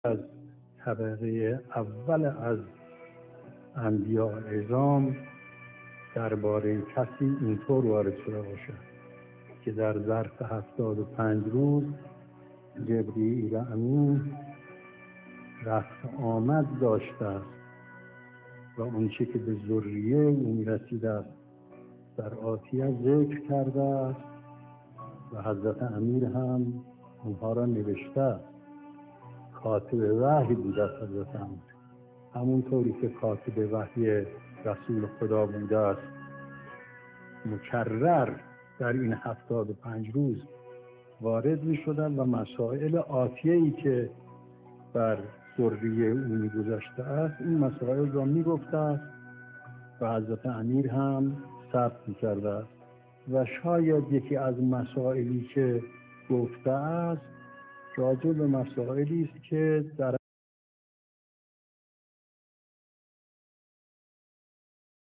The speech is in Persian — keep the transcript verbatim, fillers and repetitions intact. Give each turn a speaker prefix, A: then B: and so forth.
A: از طبقه اول از انبیاء اعظام درباره کسی اینطور وارد شده باشد که در ظرف هفتاد و پنج روز جبریل امین رفت آمد داشته است و اونچه که به ذریه او می‌رسیده است در آتیه ذکر کرده است و حضرت امیر هم اونها را نوشته است. کاتب وحی بوده است حضرت امیر، همونطوری که کاتب وحی رسول خدا بوده است. مکرر در این هفتاد و پنج روز وارد می شدن و مسائل آتیه‌ای که بر ذریه او می گذشته است این مسائل را می گفته است و حضرت امیر هم ثبت می کرده است و شاید یکی از مسائلی که گفته است راجع به مسائلی است که در